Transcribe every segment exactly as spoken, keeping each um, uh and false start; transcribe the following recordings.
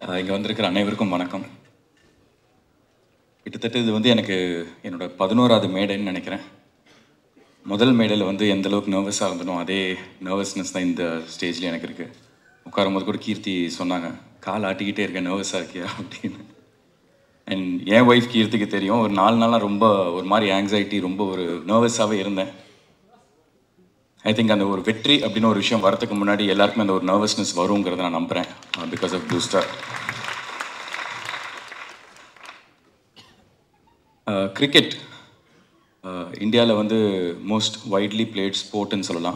இங்கே வந்திருக்கிற அனைவருக்கும் வணக்கம். கிட்டத்தட்ட இது வந்து எனக்கு என்னோட பதினோராவது மேடைன்னு நினைக்கிறேன். முதல் மேடையில் வந்து எந்த அளவுக்கு நர்வஸாக இருந்தனோ அதே நர்வஸ்னஸ் தான் இந்த ஸ்டேஜில் எனக்கு இருக்குது. உட்காரும் போது கூட கீர்த்தி சொன்னாங்க, கால் ஆட்டிக்கிட்டே இருக்கேன், நர்வஸாக இருக்கியா அப்படின்னு. அண்ட் என் ஒய்ஃப் கீர்த்திக்கு தெரியும், ஒரு நாலு நாளாக ரொம்ப ஒரு மாதிரி ஆங்ஸைட்டி, ரொம்ப ஒரு நர்வஸாகவே இருந்தேன். ஐ திங்க் அந்த ஒரு வெற்றி அப்படின்னு ஒரு விஷயம் வரதுக்கு முன்னாடி எல்லாருக்குமே அந்த ஒரு நர்வஸ்னஸ் வருங்கிறத நான் நம்புகிறேன். Because of blue star. Cricket இந்தியாவில் வந்து மோஸ்ட் வைட்லி பிளேட் ஸ்போர்ட்னு சொல்லலாம்.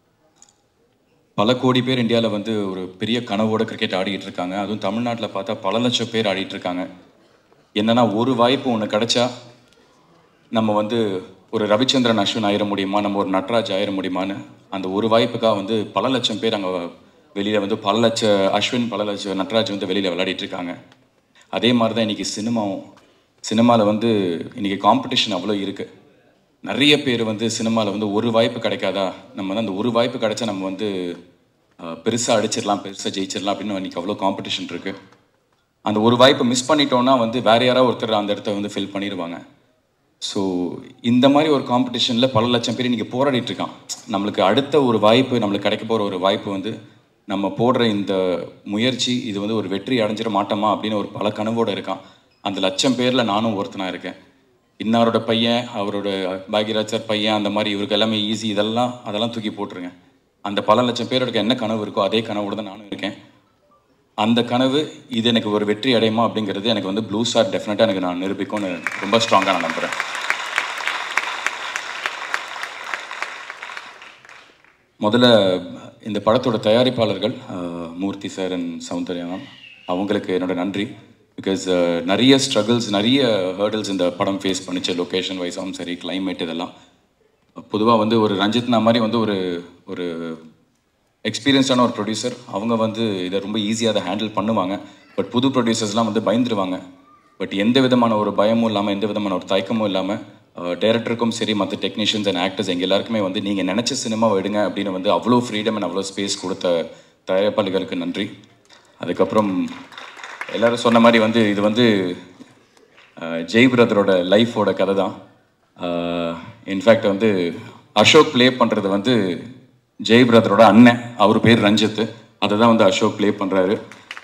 பல கோடி பேர் இந்தியாவில் வந்து ஒரு பெரிய கனவோட கிரிக்கெட் ஆடிட்டு இருக்காங்க. அதுவும் தமிழ்நாட்டில் பார்த்தா பல லட்சம் பேர் ஆடிட்டு இருக்காங்க. என்னன்னா, ஒரு வாய்ப்பு ஒன்று கிடைச்சா நம்ம வந்து ஒரு ரவிச்சந்திரன் அஸ்வின் ஆயிட முடியுமா, நம்ம ஒரு நட்ராஜ் ஆயிட முடியுமான்னு அந்த ஒரு வாய்ப்புக்காக வந்து பல லட்சம் பேர் அங்கே வெளியில் வந்து பல லட்ச அஸ்வின் பல லட்ச நட்ராஜ் வந்து வெளியில் விளையாடிட்டு இருக்காங்க. அதே மாதிரி தான் இன்றைக்கி சினிமாவும். சினிமாவில் வந்து இன்றைக்கி காம்படிஷன் அவ்வளோ இருக்குது. நிறைய பேர் வந்து சினிமாவில் வந்து ஒரு வாய்ப்பு கிடைக்காதா, நம்ம வந்து அந்த ஒரு வாய்ப்பு கிடைச்சா நம்ம வந்து பெருசாக அடிச்சிடலாம், பெருசாக ஜெயிச்சிடலாம் அப்படின்னு இன்றைக்கி அவ்வளோ காம்படிஷன் இருக்குது. அந்த ஒரு வாய்ப்பை மிஸ் பண்ணிட்டோன்னா வந்து வேறு யாராவது ஒருத்தர் அந்த இடத்த வந்து ஃபில் பண்ணிடுவாங்க. ஸோ இந்த மாதிரி ஒரு காம்படிஷனில் பல லட்சம் பேர் இன்றைக்கி போராடிட்டு இருக்கான். நம்மளுக்கு அடுத்த ஒரு வாய்ப்பு, நம்மளுக்கு கிடைக்க போகிற ஒரு வாய்ப்பு வந்து நம்ம போடுற இந்த முயற்சி, இது வந்து ஒரு வெற்றி அடைஞ்சிட மாட்டோமா அப்படின்னு ஒரு பல கனவோடு இருக்கான். அந்த லட்சம் பேரில் நானும் ஒருத்தனாக இருக்கேன். இன்னாரோட பையன், அவரோட பாக்யராஜ் சார் பையன், அந்த மாதிரி இவருக்கு எல்லாமே ஈஸி, இதெல்லாம் அதெல்லாம் தூக்கி போட்டுருங்க. அந்த பல லட்சம் பேரோட என்ன கனவு இருக்கோ அதே கனவோடு தான் நானும் இருக்கேன். அந்த கனவு இது எனக்கு ஒரு வெற்றி அடையுமா அப்படிங்கிறது எனக்கு வந்து ப்ளூ ஸ்டார் டெஃபினட்டாக எனக்கு நான் நிரூபிக்கும்னு ரொம்ப ஸ்ட்ராங்காக நான் நம்புகிறேன். முதல்ல இந்த படத்தோட தயாரிப்பாளர்கள் Murthy sir and Soundarya ma'am, அவங்களுக்கு என்னோட நன்றி. பிகாஸ் நிறைய ஸ்ட்ரகிள்ஸ், நிறைய ஹேர்டில்ஸ் இந்த படம் ஃபேஸ் பண்ணிச்சு. லொக்கேஷன் வைஸாகவும் சரி, கிளைமேட், இதெல்லாம். பொதுவாக வந்து ஒரு ரஞ்சித்னா மாதிரி வந்து ஒரு ஒரு எக்ஸ்பீரியன்ஸான ஒரு ப்ரொடியூசர், அவங்க வந்து இதை ரொம்ப ஈஸியாக அதை ஹேண்டில் பண்ணுவாங்க. பட் புது ப்ரொடியூசர்ஸ்லாம் வந்து பயந்துருவாங்க. பட் எந்த விதமான ஒரு பயமும் இல்லாமல், எந்த விதமான ஒரு தயக்கமும் இல்லாமல், டைரக்டருக்கும் சரி, மற்ற டெக்னீஷியன்ஸ் அண்ட் ஆக்டர்ஸ் எங்கள் எல்லாருக்குமே வந்து நீங்கள் நினச்ச சினிமாவை எடுங்க அப்படின்னு வந்து அவ்வளோ ஃப்ரீடம் அண்ட் அவ்வளோ ஸ்பேஸ் கொடுத்த தயாரிப்பாளர்களுக்கு நன்றி. அதுக்கப்புறம் எல்லோரும் சொன்ன மாதிரி வந்து இது வந்து ஜெய் பிரதரோட லைஃபோட கதை தான். இன்ஃபேக்ட் வந்து அசோக் ப்ளே பண்ணுறது வந்து ஜெய் பிரதரோட அண்ணன், அவர் பேர் ரஞ்சித். அதை தான் வந்து அசோக் ப்ளே பண்ணுறாரு.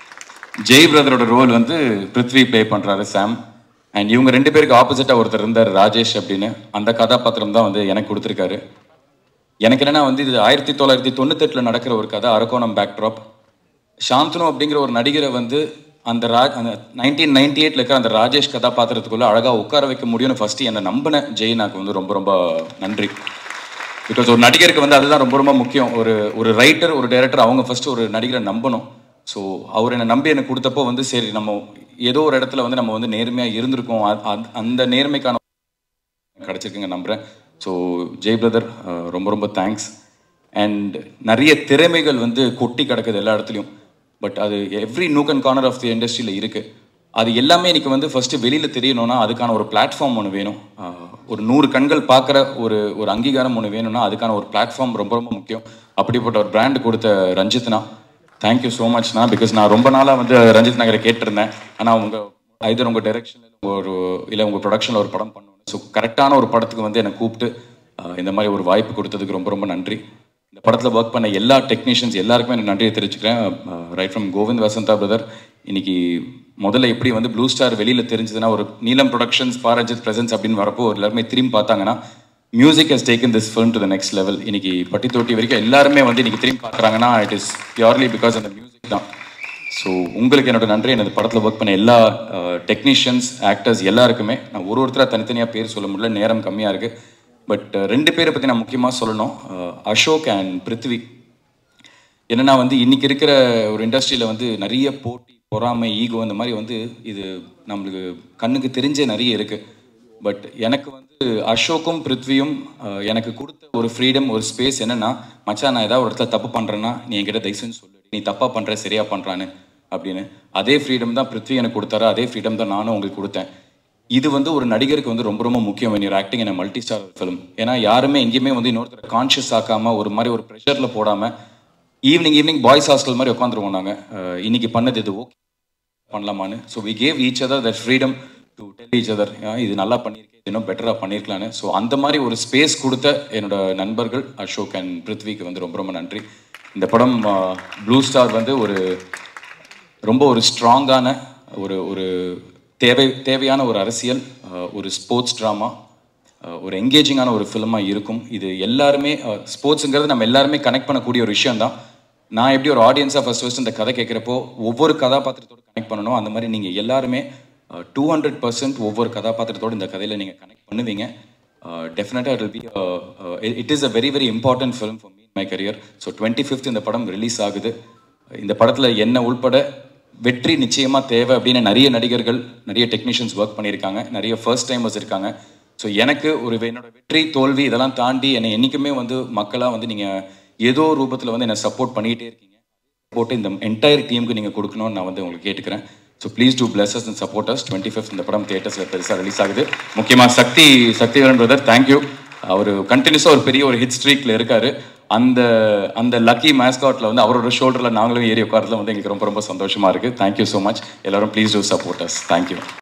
ஜெய் பிரதரோட ரோல் வந்து பிருத்வி ப்ளே பண்ணுறாரு, சாம். அண்ட் இவங்க ரெண்டு பேருக்கு ஆப்போசிட்டாக ஒருத்தர் இருந்தார், ராஜேஷ் அப்படின்னு. அந்த கதாபாத்திரம் தான் வந்து எனக்கு கொடுத்துருக்காரு. எனக்கு என்னென்னா வந்து இது ஆயிரத்தி தொள்ளாயிரத்தி தொண்ணூத்தெட்டில் நடக்கிற ஒரு கதை, அரக்கோணம் பேக்ட்ராப். சாந்தனு அப்படிங்கிற ஒரு நடிகரை வந்து அந்த ராஜ் அந்த நைன்டீன் நைன்டி எயிட்டில் இருக்கிற அந்த ராஜேஷ் கதாபாத்திரத்துக்குள்ளே அழகாக உட்கார வைக்க முடியும்னு ஃபஸ்ட்டு என்னை நம்பின ஜெய் நாக்கு வந்து ரொம்ப ரொம்ப நன்றி. பிகாஸ் ஒரு நடிகருக்கு வந்து அதுதான் ரொம்ப ரொம்ப முக்கியம். ஒரு ஒரு ரைட்டர், ஒரு டைரக்டர், அவங்க ஃபஸ்ட்டு ஒரு நடிகரை நம்பணும். ஸோ அவர் என்னை நம்பி எனக்கு கொடுத்தப்போ வந்து சரி, நம்ம ஏதோ ஒரு இடத்துல வந்து நம்ம வந்து நேர்மையாக இருந்திருக்கோம், அந்த நேர்மைக்கான கிடச்சிருக்குங்க நம்புகிறேன். ஸோ ஜெய் பிரதர் ரொம்ப ரொம்ப தேங்க்ஸ். அண்ட் நிறைய திறமைகள் வந்து கொட்டி கிடக்குது எல்லா இடத்துலையும். பட் அது every nook and corner of the இண்டஸ்ட்ரியில் இருக்குது. அது எல்லாமே இன்றைக்கி வந்து ஃபஸ்ட்டு வெளியில் தெரியணும்னா அதுக்கான ஒரு பிளாட்ஃபார்ம் ஒன்று வேணும். ஒரு நூறு கண்கள் பார்க்குற ஒரு ஒரு அங்கீகாரம் ஒன்று வேணும்னா அதுக்கான ஒரு பிளாட்ஃபார்ம் ரொம்ப ரொம்ப முக்கியம். அப்படிப்பட்ட ஒரு பிராண்டு கொடுத்த ரஞ்சித்னா, தேங்க்யூ ஸோ மச்ண்ணா. பிகாஸ் நான் ரொம்ப நாளாக வந்து ரஞ்சித் நகரை கேட்டிருந்தேன். ஆனால் உங்கள் ஐதர் உங்கள் டைரக்ஷனில் ஒரு இல்லை உங்கள் ப்ரொடக்ஷனில் ஒரு படம் பண்ணணும். ஸோ கரெக்டான ஒரு படத்துக்கு வந்து என்னை கூப்பிட்டு இந்த மாதிரி ஒரு வாய்ப்பு கொடுத்ததுக்கு ரொம்ப ரொம்ப நன்றி. இந்த படத்தில் ஒர்க் பண்ண எல்லா டெக்னீஷியன்ஸ் எல்லாருக்குமே எனக்கு நன்றியை தெரிவிச்சுக்கிறேன். Right from Govind Vasantha brother. இன்னைக்கு முதல்ல எப்படி வந்து ப்ளூ ஸ்டார் வெளியில் தெரிஞ்சதுன்னா, ஒரு நீலம் ப்ரொடக்ஷன்ஸ், பாரஜித் பிரசன்ஸ் அப்படின்னு வரப்போ எல்லாருமே திரும்பி பார்த்தாங்கன்னா, music has taken this film to the next level. இன்னைக்கு பட்டி தொட்டி வரைக்கும் எல்லாருமே வந்து இன்னைக்கு திரும்பி பார்க்குறாங்கன்னா, இட் இஸ் பியூர்லி பிகாஸ் அந்த மியூசிக் தான். ஸோ உங்களுக்கு என்னோட நன்றி. எனது படத்தில் ஒர்க் பண்ண எல்லா டெக்னீஷியன்ஸ், ஆக்டர்ஸ் எல்லாருக்குமே. நான் ஒரு ஒருத்தராக தனித்தனியாக பேர் சொல்ல முடியல, நேரம் கம்மியாக இருக்குது. பட் ரெண்டு பேரை பற்றி நான் முக்கியமாக சொல்லணும், அசோக் அண்ட் பிருத்வி. என்னென்னா வந்து இன்றைக்கி இருக்கிற ஒரு இண்டஸ்ட்ரியில் வந்து நிறைய போட்டி, பொறாமை, ஈகோ, இந்த மாதிரி வந்து இது நம்மளுக்கு கண்ணுக்கு தெரிஞ்சே நிறைய இருக்குது. பட் எனக்கு வந்து அசோக்கும் பிருத்வியும் எனக்கு கொடுத்த ஒரு ஃப்ரீடம், ஒரு ஸ்பேஸ் என்னென்னா, மச்சான் நான் ஏதாவது ஒரு இடத்துல தப்பு பண்ணுறேன்னா நீ என்கிட்ட தயவுசெய்து சொல்லு, நீ தப்பாக பண்ணுற சரியாக பண்ணுறான்னு அப்படின்னு. அதே ஃப்ரீடம் தான் பிருத்வி எனக்கு கொடுத்தாரு, அதே ஃப்ரீடம் தான் நானும் உங்களுக்கு கொடுத்தேன். இது வந்து ஒரு நடிகருக்கு வந்து ரொம்ப ரொம்ப முக்கியம் when you're acting in a multi star film. ஏன்னா யாருமே எங்கேயுமே வந்து இன்னொருத்தர் கான்ஷியஸ் ஆக்காம ஒரு மாதிரி ஒரு ப்ரெஷரில் போடாமல் ஈவினிங் ஈவினிங் பாய்ஸ் ஹாஸ்டல் மாதிரி உட்காந்துருவோம் நாங்கள். இன்னைக்கு பண்ணது இது ஓகே, பண்ணலாமான்னு. So we gave each other that freedom to tell each other இது நல்லா பண்ணியிருக்கேன், இன்னும் பெட்டராக பண்ணியிருக்கலான்னு. ஸோ அந்த மாதிரி ஒரு ஸ்பேஸ் கொடுத்த என்னோட நண்பர்கள் அசோக் அண்ட் பிருத்விக்கு வந்து ரொம்ப ரொம்ப நன்றி. இந்த படம் ப்ளூ ஸ்டார் வந்து ஒரு ரொம்ப ஒரு ஸ்ட்ராங்கான ஒரு ஒரு தேவை தேவையான ஒரு அரசியல், ஒரு ஸ்போர்ட்ஸ் ட்ராமா, ஒரு என்கேஜிங்கான ஒரு ஃபிலிமாக இருக்கும். இது எல்லாருமே ஸ்போர்ட்ஸுங்கிறது நம்ம எல்லாருமே கனெக்ட் பண்ணக்கூடிய ஒரு விஷயம் தான். நான் எப்படி ஒரு ஆடியன்ஸாக ஃபஸ்ட் ஃபஸ்ட் இந்த கதை கேட்குறப்போ ஒவ்வொரு கதாபாத்திரத்தோடு கனெக்ட் பண்ணணும், அந்த மாதிரி நீங்கள் எல்லாருமே டூ ஹண்ட்ரட் பர்சன்ட் ஒவ்வொரு கதாபாத்திரத்தோடு இந்த கதையில் நீங்கள் கனெக்ட் பண்ணுவீங்க. டெஃபினட்டாக it will be it is a very very important film for me my career. So twenty fifth இந்த படம் ரிலீஸ் ஆகுது. இந்த படத்தில் என்ன உள்பட வெற்றி நிச்சயமாக தேவை அப்படின்னு நிறைய நடிகர்கள் நிறைய டெக்னீஷியன்ஸ் ஒர்க் பண்ணியிருக்காங்க, நிறைய ஃபர்ஸ்ட் டைமர்ஸ் இருக்காங்க. ஸோ எனக்கு ஒரு என்னோட வெற்றி தோல்வி இதெல்லாம் தாண்டி என்னை என்றைக்குமே வந்து மக்களாக வந்து நீங்கள் ஏதோ ரூபத்தில் வந்து என்னை சப்போர்ட் பண்ணிகிட்டே இருக்கீங்க. சப்போர்ட்டு இந்த என்டையர் டீமுக்கு நீங்கள் கொடுக்கணும்னு நான் வந்து உங்களுக்கு கேட்டுக்கிறேன். So please do bless us and support us. Twenty fifth இந்த படம் தியேட்டர்ஸில் பெருசாக ரிலீஸ் ஆகுது. முக்கியமாக சக்தி சக்திவேலன் பிரதர், தேங்க்யூ. அவர் கண்டினியூஸாக ஒரு பெரிய ஒரு ஹிட் ஸ்ட்ரீக்கில் இருக்கார். அந்த அந்த லக்கி மேஸ்காட்டில் வந்து அவரோட ஷோல்டரில் நாங்களும் ஏறி உட்காரத்தில் வந்து எங்களுக்கு ரொம்ப ரொம்ப சந்தோஷமாக இருக்குது. Thank you so much. எல்லோரும் please do support us. Thank you.